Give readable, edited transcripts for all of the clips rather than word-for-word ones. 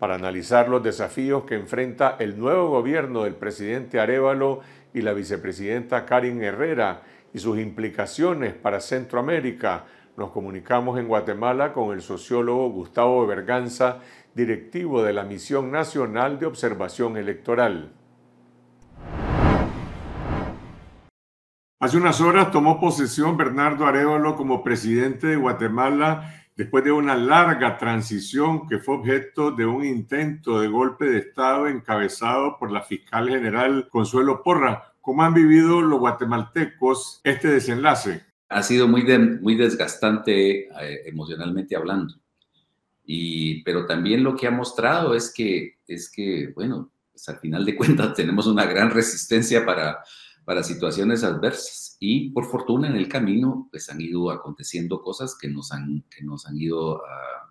para analizar los desafíos que enfrenta el nuevo gobierno del presidente Arévalo y la vicepresidenta Karin Herrera y sus implicaciones para Centroamérica. Nos comunicamos en Guatemala con el sociólogo Gustavo Berganza, directivo de la Misión Nacional de Observación Electoral. Hace unas horas tomó posesión Bernardo Arévalo como presidente de Guatemala después de una larga transición que fue objeto de un intento de golpe de Estado encabezado por la fiscal general Consuelo Porras. ¿Cómo han vivido los guatemaltecos este desenlace? Ha sido muy desgastante emocionalmente hablando, pero también lo que ha mostrado es que bueno, pues al final de cuentas tenemos una gran resistencia para situaciones adversas y por fortuna en el camino pues han ido aconteciendo cosas que nos han ido a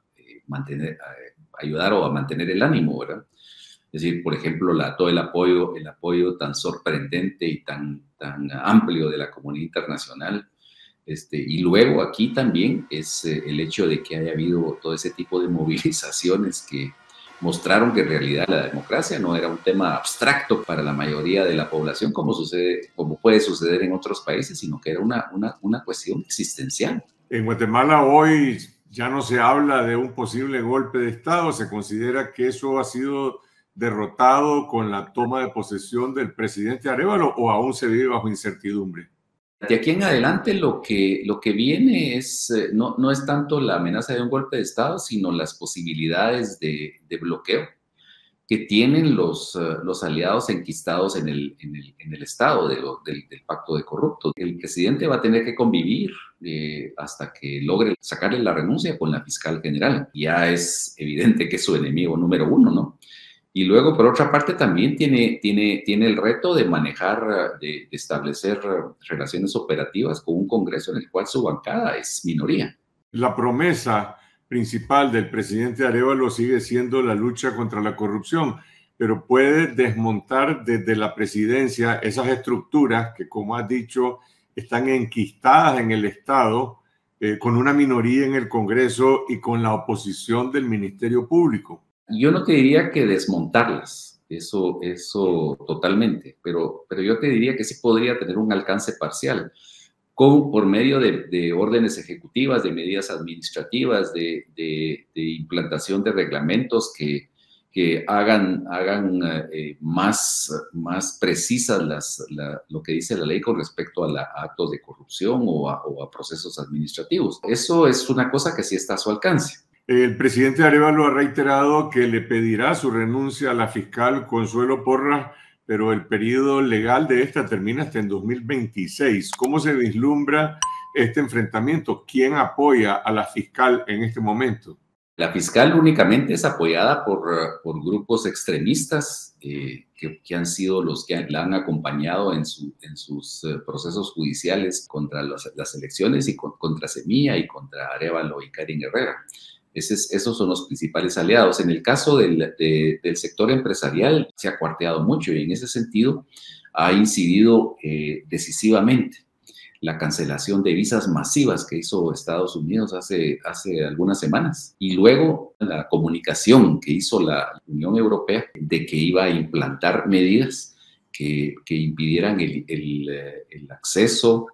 ayudar o a mantener el ánimo, ¿verdad? Es decir, por ejemplo, todo el apoyo tan sorprendente y tan amplio de la comunidad internacional. Y luego aquí también es el hecho de que haya habido todo ese tipo de movilizaciones que mostraron que en realidad la democracia no era un tema abstracto para la mayoría de la población como puede suceder en otros países, sino que era una cuestión existencial. En Guatemala hoy ya no se habla de un posible golpe de Estado, se considera que eso ha sido derrotado con la toma de posesión del presidente Arévalo o aún se vive bajo incertidumbre. De aquí en adelante lo que viene es, no es tanto la amenaza de un golpe de Estado, sino las posibilidades de bloqueo que tienen los aliados enquistados en el Estado del pacto de corruptos. El presidente va a tener que convivir hasta que logre sacarle la renuncia con la fiscal general. Ya es evidente que es su enemigo número uno, ¿no? Y luego, por otra parte, también tiene el reto de manejar, de establecer relaciones operativas con un Congreso en el cual su bancada es minoría. La promesa principal del presidente Arévalo sigue siendo la lucha contra la corrupción, pero puede desmontar desde la presidencia esas estructuras que, como has dicho, están enquistadas en el Estado, con una minoría en el Congreso y con la oposición del Ministerio Público. Yo no te diría que desmontarlas, eso totalmente, pero yo te diría que sí podría tener un alcance parcial, por medio de órdenes ejecutivas, de medidas administrativas, de implantación de reglamentos que hagan más precisas lo que dice la ley con respecto a actos de corrupción o a procesos administrativos. Eso es una cosa que sí está a su alcance. El presidente Arévalo ha reiterado que le pedirá su renuncia a la fiscal Consuelo Porras, pero el periodo legal de esta termina hasta en 2026. ¿Cómo se vislumbra este enfrentamiento? ¿Quién apoya a la fiscal en este momento? La fiscal únicamente es apoyada por grupos extremistas que han sido los que la han acompañado en sus procesos judiciales contra las elecciones y contra Semilla y contra Arévalo y Karin Herrera. Esos son los principales aliados. En el caso del sector empresarial se ha cuarteado mucho y en ese sentido ha incidido decisivamente la cancelación de visas masivas que hizo Estados Unidos hace algunas semanas y luego la comunicación que hizo la Unión Europea de que iba a implantar medidas que impidieran el acceso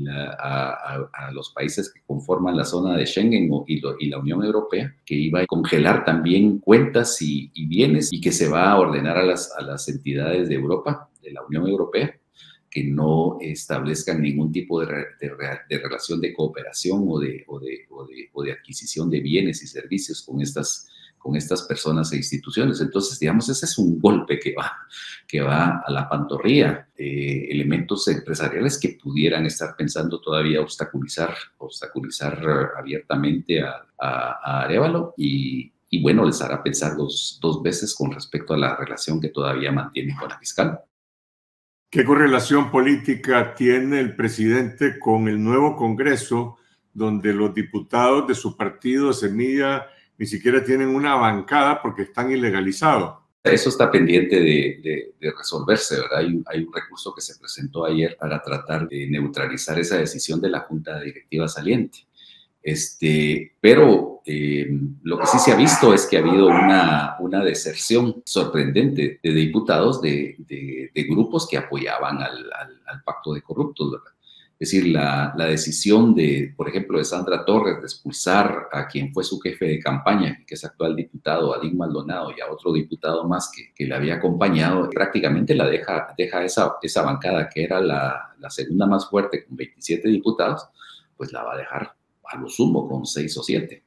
a los países que conforman la zona de Schengen y la Unión Europea, que iba a congelar también cuentas y bienes y que se va a ordenar a las entidades de Europa, de la Unión Europea, que no establezcan ningún tipo de relación de cooperación o de adquisición de bienes y servicios con estas personas e instituciones. Entonces, digamos, ese es un golpe que va a la pantorrilla de elementos empresariales que pudieran estar pensando todavía obstaculizar abiertamente a Arévalo y bueno, les hará pensar dos veces con respecto a la relación que todavía mantiene con la fiscal. ¿Qué correlación política tiene el presidente con el nuevo Congreso, donde los diputados de su partido, Semilla, ni siquiera tienen una bancada porque están ilegalizados? Eso está pendiente de resolverse, ¿verdad? Hay un recurso que se presentó ayer para tratar de neutralizar esa decisión de la Junta Directiva saliente. Pero lo que sí se ha visto es que ha habido una deserción sorprendente de diputados de grupos que apoyaban al pacto de corruptos, ¿verdad? Es decir, la decisión de, por ejemplo, de Sandra Torres de expulsar a quien fue su jefe de campaña, que es actual diputado, Adín Maldonado, y a otro diputado más que le había acompañado, prácticamente la deja esa bancada que era la segunda más fuerte con 27 diputados, pues la va a dejar a lo sumo con 6 o 7.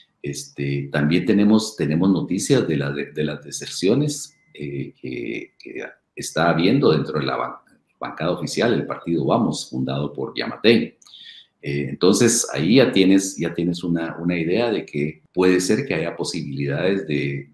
También tenemos noticias de las deserciones que está habiendo dentro de la bancada oficial, el partido Vamos, fundado por Yamatei. Entonces, ahí ya tienes una idea de que puede ser que haya posibilidades de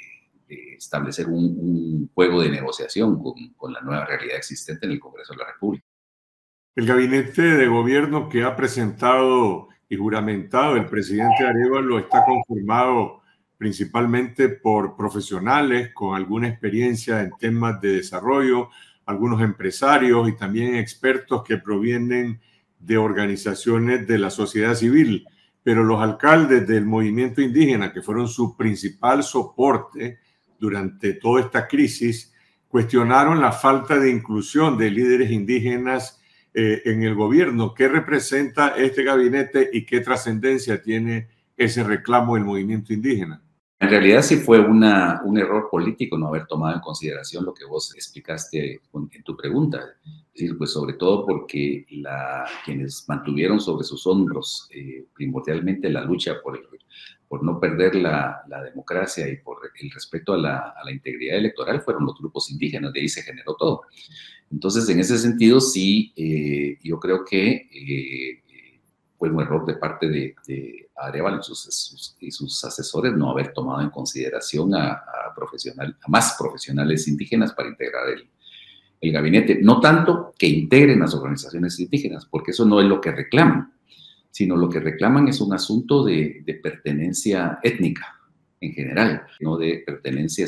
establecer un juego de negociación con la nueva realidad existente en el Congreso de la República. El gabinete de gobierno que ha presentado y juramentado el presidente Arévalo está conformado principalmente por profesionales con alguna experiencia en temas de desarrollo, algunos empresarios y también expertos que provienen de organizaciones de la sociedad civil. Pero los alcaldes del movimiento indígena, que fueron su principal soporte durante toda esta crisis, cuestionaron la falta de inclusión de líderes indígenas en el gobierno. ¿Qué representa este gabinete y qué trascendencia tiene ese reclamo del movimiento indígena? En realidad sí fue un error político no haber tomado en consideración lo que vos explicaste en tu pregunta. Es decir, pues sobre todo porque quienes mantuvieron sobre sus hombros primordialmente la lucha por no perder la democracia y por el respeto a la integridad electoral fueron los grupos indígenas, de ahí se generó todo. Entonces, en ese sentido, sí, yo creo que fue un error de parte de Arévalo y sus asesores no haber tomado en consideración a más profesionales indígenas para integrar el gabinete. No tanto que integren las organizaciones indígenas, porque eso no es lo que reclaman, sino lo que reclaman es un asunto de pertenencia étnica en general, no de pertenencia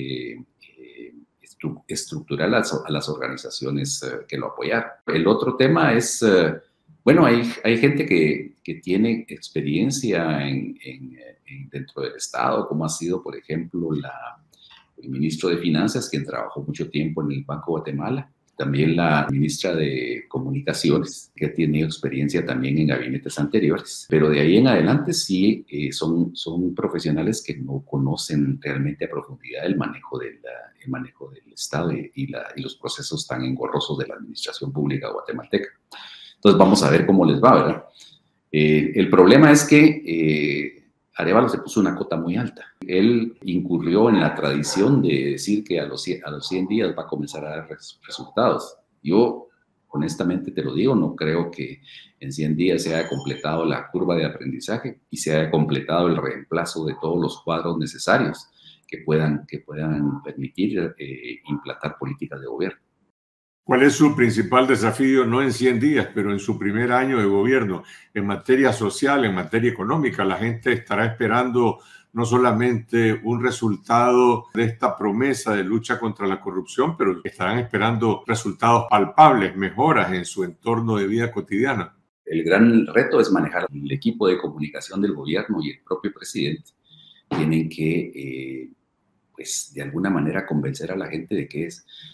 estructural a las organizaciones que lo apoyaron. El otro tema es, bueno, hay gente que tiene experiencia dentro del Estado, como ha sido, por ejemplo, el ministro de Finanzas, quien trabajó mucho tiempo en el Banco de Guatemala, también la ministra de Comunicaciones, que ha tenido experiencia también en gabinetes anteriores, pero de ahí en adelante sí son profesionales que no conocen realmente a profundidad el manejo del Estado y los procesos tan engorrosos de la administración pública guatemalteca. Entonces vamos a ver cómo les va, ¿verdad? El problema es que Arévalo se puso una cota muy alta. Él incurrió en la tradición de decir que a los 100 días va a comenzar a dar resultados. Yo, honestamente te lo digo, no creo que en 100 días se haya completado la curva de aprendizaje y se haya completado el reemplazo de todos los cuadros necesarios que puedan permitir implantar políticas de gobierno. ¿Cuál es su principal desafío, no en 100 días, pero en su primer año de gobierno? En materia social, en materia económica, la gente estará esperando no solamente un resultado de esta promesa de lucha contra la corrupción, pero estarán esperando resultados palpables, mejoras en su entorno de vida cotidiana. El gran reto es manejar el equipo de comunicación del gobierno y el propio presidente. Tienen que, pues, de alguna manera convencer a la gente de que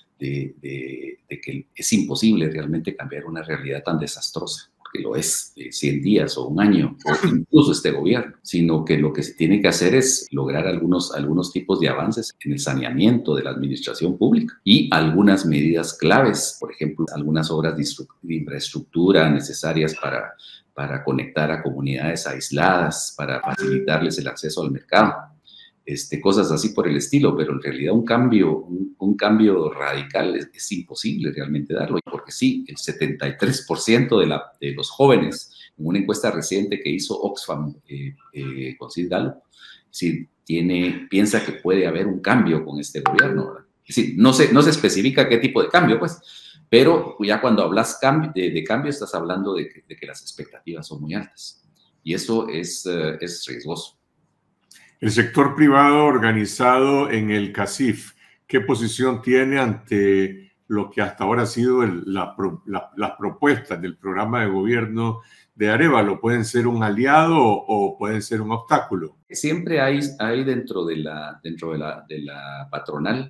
es imposible realmente cambiar una realidad tan desastrosa, porque lo es, 100 días o un año, o incluso este gobierno, sino que lo que se tiene que hacer es lograr algunos tipos de avances en el saneamiento de la administración pública y algunas medidas claves, por ejemplo, algunas obras de infraestructura necesarias para conectar a comunidades aisladas, para facilitarles el acceso al mercado. Cosas así por el estilo, pero en realidad un cambio radical es imposible realmente darlo, porque sí, el 73% de los jóvenes, en una encuesta reciente que hizo Oxfam con Sid Gallup, sí, piensa que puede haber un cambio con este gobierno, ¿verdad? Es decir, no se especifica qué tipo de cambio, pues, pero ya cuando hablas de cambio estás hablando de que las expectativas son muy altas, y eso es riesgoso. El sector privado organizado en el CACIF, ¿qué posición tiene ante lo que hasta ahora ha sido las propuestas del programa de gobierno de Arévalo? ¿Pueden ser un aliado o pueden ser un obstáculo? Siempre hay dentro de la patronal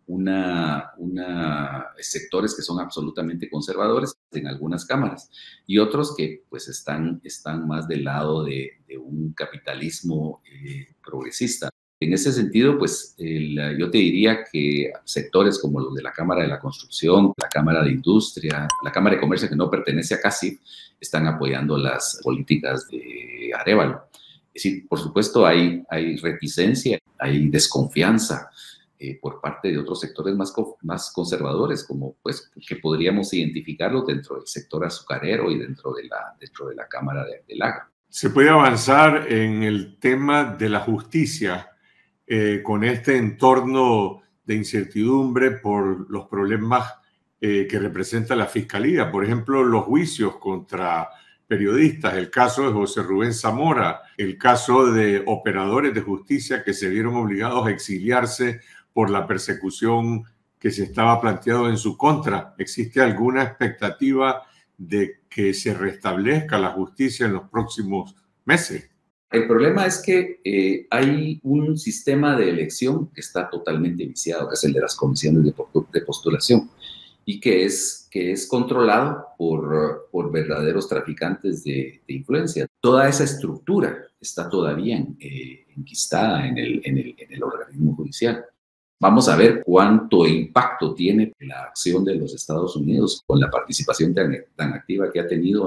sectores que son absolutamente conservadores en algunas cámaras y otros que pues están más del lado de un capitalismo progresista. En ese sentido, pues yo te diría que sectores como los de la Cámara de la Construcción, la Cámara de Industria, la Cámara de Comercio, que no pertenece a CACIF, están apoyando las políticas de Arévalo. Es decir, por supuesto hay reticencia, hay desconfianza por parte de otros sectores más conservadores, como pues que podríamos identificarlo dentro del sector azucarero y dentro de la Cámara del Agro. ¿Se puede avanzar en el tema de la justicia con este entorno de incertidumbre por los problemas que representa la Fiscalía? Por ejemplo, los juicios contra periodistas, el caso de José Rubén Zamora, el caso de operadores de justicia que se vieron obligados a exiliarse por la persecución que se estaba planteando en su contra. ¿Existe alguna expectativa de que se restablezca la justicia en los próximos meses? El problema es que hay un sistema de elección que está totalmente viciado, que es el de las comisiones de postulación, y que es controlado por verdaderos traficantes de influencia. Toda esa estructura está todavía enquistada en el organismo judicial. Vamos a ver cuánto impacto tiene la acción de los Estados Unidos con la participación tan activa que ha tenido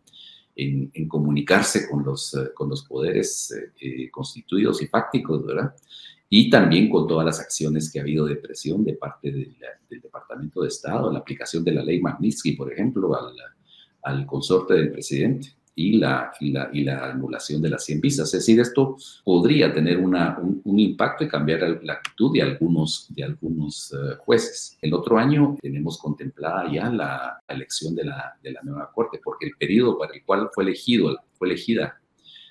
en comunicarse con los poderes constituidos y fácticos, ¿verdad? Y también con todas las acciones que ha habido de presión de parte del Departamento de Estado, la aplicación de la ley Magnitsky, por ejemplo, al consorte del presidente y la anulación de las 100 visas. Es decir, esto podría tener un impacto y cambiar la actitud de algunos jueces. El otro año tenemos contemplada ya la elección de la nueva Corte, porque el periodo para el cual fue elegida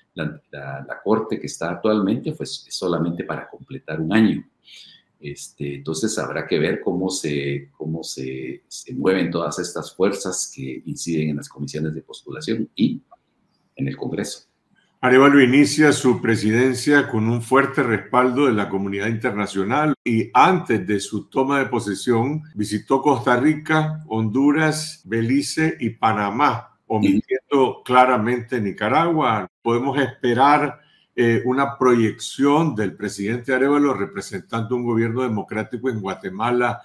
la Corte que está actualmente pues, es solamente para completar un año. Entonces habrá que ver cómo se mueven todas estas fuerzas que inciden en las comisiones de postulación y en el Congreso. Arévalo inicia su presidencia con un fuerte respaldo de la comunidad internacional y antes de su toma de posesión visitó Costa Rica, Honduras, Belice y Panamá, omitiendo claramente Nicaragua. Podemos esperar una proyección del presidente Arévalo representando un gobierno democrático en Guatemala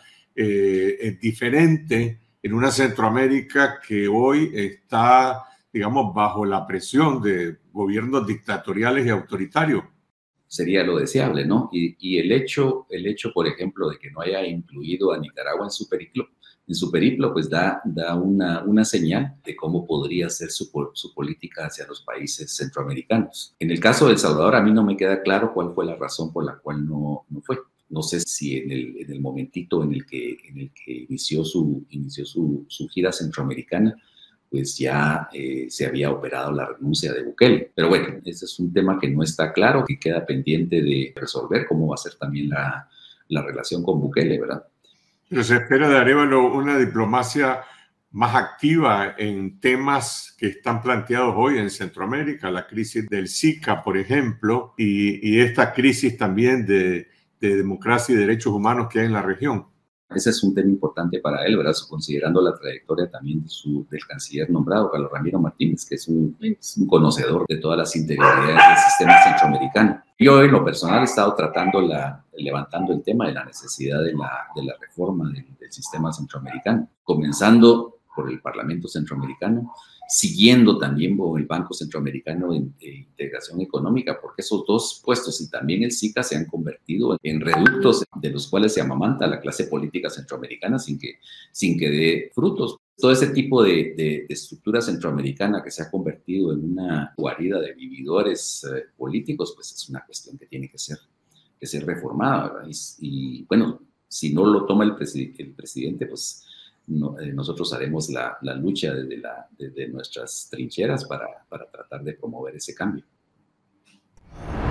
diferente en una Centroamérica que hoy está, digamos, bajo la presión de gobiernos dictatoriales y autoritarios. Sería lo deseable, ¿no? Y el hecho, por ejemplo, de que no haya incluido a Nicaragua en su periplo, pues da una señal de cómo podría ser su política hacia los países centroamericanos. En el caso de El Salvador, a mí no me queda claro cuál fue la razón por la cual no fue. No sé si en el momentito en el que inició su gira centroamericana, pues ya se había operado la renuncia de Bukele. Pero bueno, ese es un tema que no está claro, que queda pendiente de resolver cómo va a ser también la relación con Bukele, ¿verdad? Pero se espera de Arévalo una diplomacia más activa en temas que están planteados hoy en Centroamérica, la crisis del Zika, por ejemplo, y esta crisis también de democracia y derechos humanos que hay en la región. Ese es un tema importante para él, ¿verdad? Considerando la trayectoria también del canciller nombrado, Carlos Ramiro Martínez, que es un conocedor de todas las interioridades del sistema centroamericano. Yo, en lo personal, he estado levantando el tema de la necesidad de la reforma del sistema centroamericano, comenzando por el Parlamento Centroamericano, siguiendo también con el Banco Centroamericano de Integración Económica, porque esos dos puestos y también el SICA se han convertido en reductos de los cuales se amamanta la clase política centroamericana sin que dé frutos. Todo ese tipo de estructura centroamericana que se ha convertido en una guarida de vividores políticos, pues es una cuestión que tiene que ser reformada, ¿verdad? Y bueno, si no lo toma el presidente, pues nosotros haremos la lucha desde nuestras trincheras para tratar de promover ese cambio.